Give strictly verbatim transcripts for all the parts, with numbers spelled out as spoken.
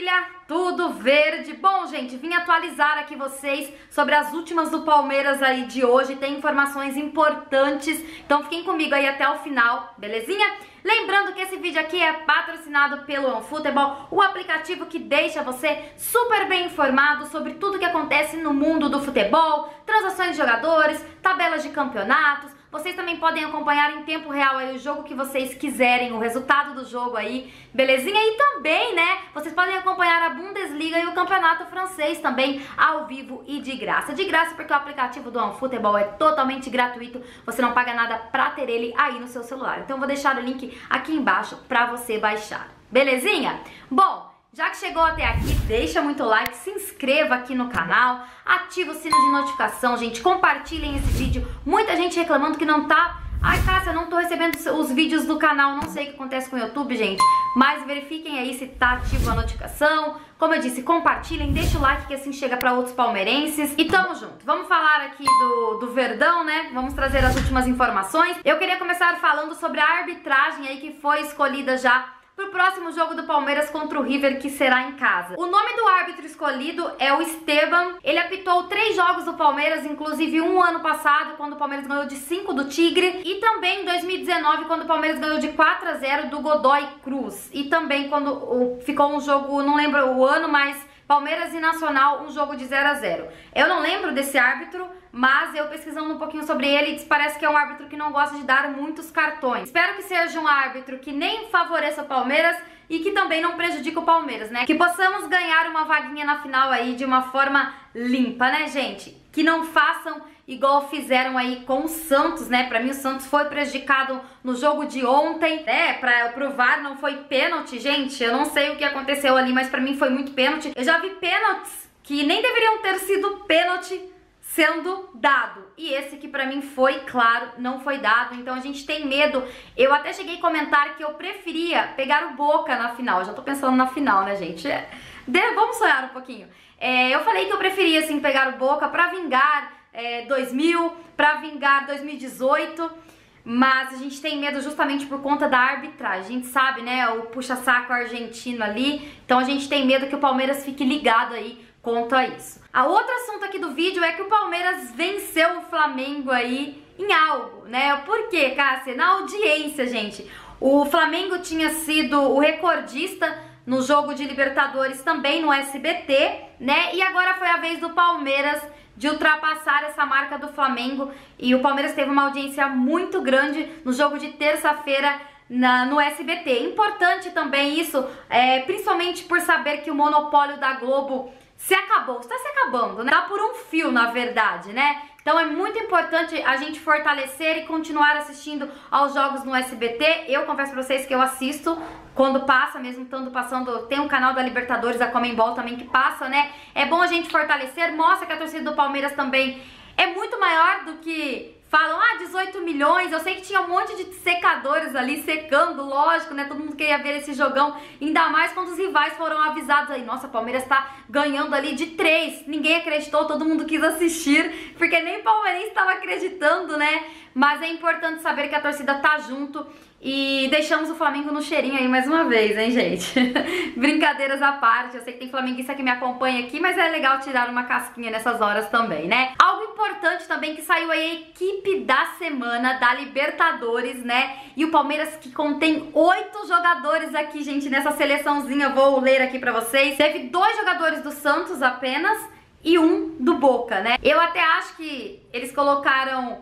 família, tudo verde? Bom, gente, vim atualizar aqui vocês sobre as últimas do Palmeiras aí de hoje. Tem informações importantes, então fiquem comigo aí até o final, belezinha? Lembrando que esse vídeo aqui é patrocinado pelo OneFootball, o aplicativo que deixa você super bem informado sobre tudo que acontece no mundo do futebol, transações de jogadores, tabelas de campeonatos. Vocês também podem acompanhar em tempo real aí o jogo que vocês quiserem, o resultado do jogo aí, belezinha? E também, né, vocês podem acompanhar a Bundesliga e o campeonato francês também ao vivo e de graça. De graça porque o aplicativo do OneFootball é totalmente gratuito, você não paga nada pra ter ele aí no seu celular. Então eu vou deixar o link aqui embaixo pra você baixar, belezinha? Bom, já que chegou até aqui, deixa muito like, se inscreva aqui no canal, ativa o sino de notificação, gente, compartilhem esse vídeo. Muita gente reclamando que não tá... Ai, Cássia, não tô recebendo os vídeos do canal, não sei o que acontece com o YouTube, gente. Mas verifiquem aí se tá ativa a notificação. Como eu disse, compartilhem, deixa o like que assim chega pra outros palmeirenses. E tamo junto. Vamos falar aqui do, do Verdão, né? Vamos trazer as últimas informações. Eu queria começar falando sobre a arbitragem aí que foi escolhida já pro próximo jogo do Palmeiras contra o River, que será em casa. O nome do árbitro escolhido é o Esteban. Ele apitou três jogos do Palmeiras, inclusive um ano passado, quando o Palmeiras ganhou de cinco do Tigre, e também em dois mil e dezenove, quando o Palmeiras ganhou de quatro a zero do Godoy Cruz. E também quando o, ficou um jogo, não lembro o ano, mas Palmeiras e Nacional, um jogo de zero a zero. Eu não lembro desse árbitro, mas eu pesquisando um pouquinho sobre ele, parece que é um árbitro que não gosta de dar muitos cartões. Espero que seja um árbitro que nem favoreça o Palmeiras e que também não prejudique o Palmeiras, né? Que possamos ganhar uma vaguinha na final aí de uma forma limpa, né, gente? Que não façam igual fizeram aí com o Santos, né? Pra mim o Santos foi prejudicado no jogo de ontem, né? Pra provar não foi pênalti, gente. Eu não sei o que aconteceu ali, mas pra mim foi muito pênalti. Eu já vi pênaltis que nem deveriam ter sido pênalti sendo dado. E esse que pra mim foi, claro, não foi dado. Então a gente tem medo. Eu até cheguei a comentar que eu preferia pegar o Boca na final. Já tô pensando na final, né, gente? É, de, vamos sonhar um pouquinho. É, eu falei que eu preferia, assim, pegar o Boca pra vingar é, dois mil, pra vingar dois mil e dezoito. Mas a gente tem medo justamente por conta da arbitragem. A gente sabe, né, o puxa-saco argentino ali. Então a gente tem medo que o Palmeiras fique ligado aí quanto a isso. A outro assunto aqui do vídeo é que o Palmeiras venceu o Flamengo aí em algo, né? Por quê, Cássia? Na audiência, gente. O Flamengo tinha sido o recordista no jogo de Libertadores também no S B T, né? E agora foi a vez do Palmeiras de ultrapassar essa marca do Flamengo. E o Palmeiras teve uma audiência muito grande no jogo de terça-feira Na, no S B T. Importante também isso, é, principalmente por saber que o monopólio da Globo se acabou, está se acabando, né? Tá por um fio, na verdade, né? Então é muito importante a gente fortalecer e continuar assistindo aos jogos no S B T. Eu confesso pra vocês que eu assisto quando passa, mesmo estando passando, tem um canal da Libertadores, a Comembol também que passa, né? É bom a gente fortalecer, mostra que a torcida do Palmeiras também é muito maior do que... Falam, ah, dezoito milhões, eu sei que tinha um monte de secadores ali secando, lógico, né? Todo mundo queria ver esse jogão, ainda mais quando os rivais foram avisados aí. Nossa, o Palmeiras tá ganhando ali de três, ninguém acreditou, todo mundo quis assistir, porque nem o palmeirense estava acreditando, né? Mas é importante saber que a torcida tá junto e deixamos o Flamengo no cheirinho aí mais uma vez, hein, gente? Brincadeiras à parte, eu sei que tem flamenguista que me acompanha aqui, mas é legal tirar uma casquinha nessas horas também, né? Algo importante também que saiu aí a equipe da semana da Libertadores, né? E o Palmeiras que contém oito jogadores aqui, gente, nessa seleçãozinha, vou ler aqui pra vocês. Teve dois jogadores do Santos apenas e um do Boca, né? Eu até acho que eles colocaram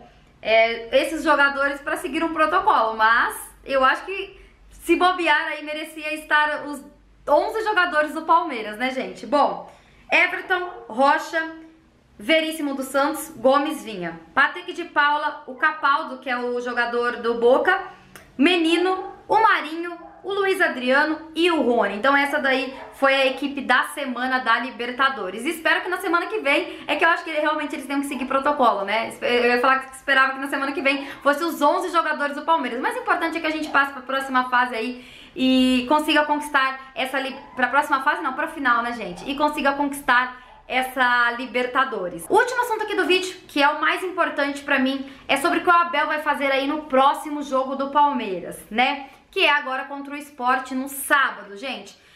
é, esses jogadores pra seguir um protocolo, mas eu acho que se bobear aí merecia estar os onze jogadores do Palmeiras, né, gente? Bom, Everton, Rocha, Veríssimo do Santos, Gomes Vinha, Patrick de Paula, o Capaldo, que é o jogador do Boca, Menino, o Marinho, o Luiz Adriano e o Rony. Então essa daí foi a equipe da semana da Libertadores. E espero que na semana que vem, é que eu acho que realmente eles tenham que seguir protocolo, né? Eu ia falar que esperava que na semana que vem fosse os onze jogadores do Palmeiras. Mas o importante é que a gente passe para a próxima fase aí e consiga conquistar essa... Para a próxima fase não, para a final, né, gente? E consiga conquistar essa Libertadores. O último assunto aqui do vídeo, que é o mais importante pra mim, é sobre o que o Abel vai fazer aí no próximo jogo do Palmeiras, né? Que é agora contra o Sport no sábado, gente.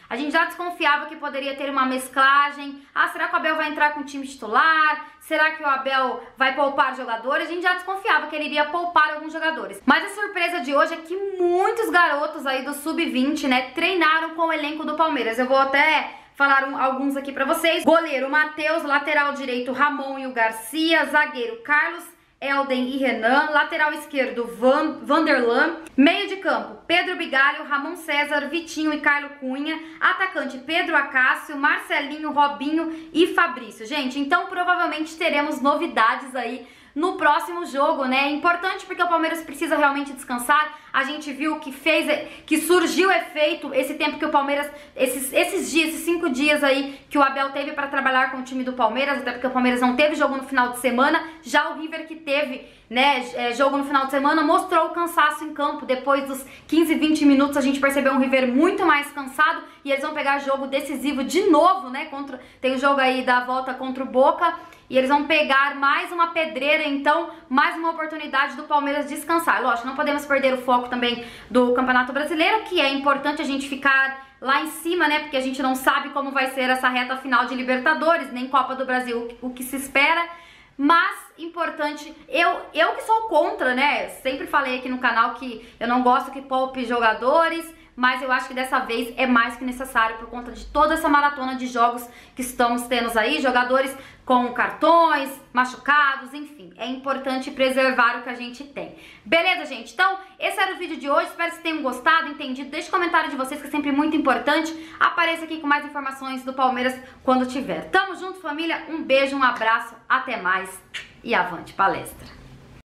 A gente já desconfiava que poderia ter uma mesclagem. Ah, será que o Abel vai entrar com o time titular? Será que o Abel vai poupar jogadores? A gente já desconfiava que ele iria poupar alguns jogadores. Mas a surpresa de hoje é que muitos garotos aí do sub vinte, né, treinaram com o elenco do Palmeiras. Eu vou até falar um, alguns aqui pra vocês. Goleiro Matheus, lateral direito Ramon e o Garcia, zagueiro Carlos, Elden e Renan, lateral esquerdo Van, Vanderlan, meio de campo Pedro Bigalho, Ramon César, Vitinho e Carlos Cunha, atacante Pedro Acácio, Marcelinho, Robinho e Fabrício. Gente, então provavelmente teremos novidades aí no próximo jogo, né? É importante porque o Palmeiras precisa realmente descansar. A gente viu que fez, que surgiu efeito esse tempo que o Palmeiras, esses, esses dias, esses cinco dias aí que o Abel teve para trabalhar com o time do Palmeiras, até porque o Palmeiras não teve jogo no final de semana. Já o River, que teve, né, jogo no final de semana, mostrou o cansaço em campo. Depois dos quinze, vinte minutos a gente percebeu um River muito mais cansado e eles vão pegar jogo decisivo de novo, né? Contra, tem o jogo aí da volta contra o Boca. E eles vão pegar mais uma pedreira, então, mais uma oportunidade do Palmeiras descansar. Lógico, não podemos perder o foco também do Campeonato Brasileiro, que é importante a gente ficar lá em cima, né? Porque a gente não sabe como vai ser essa reta final de Libertadores, nem Copa do Brasil, o que se espera. Mas, importante, eu, eu que sou contra, né? Sempre falei aqui no canal que eu não gosto que poupe jogadores, mas eu acho que dessa vez é mais que necessário por conta de toda essa maratona de jogos que estamos tendo aí, jogadores com cartões, machucados, enfim, é importante preservar o que a gente tem. Beleza, gente? Então, esse era o vídeo de hoje, espero que vocês tenham gostado, entendido. Deixe comentário de vocês, que é sempre muito importante. Apareça aqui com mais informações do Palmeiras quando tiver. Tamo junto, família, um beijo, um abraço, até mais e avante palestra!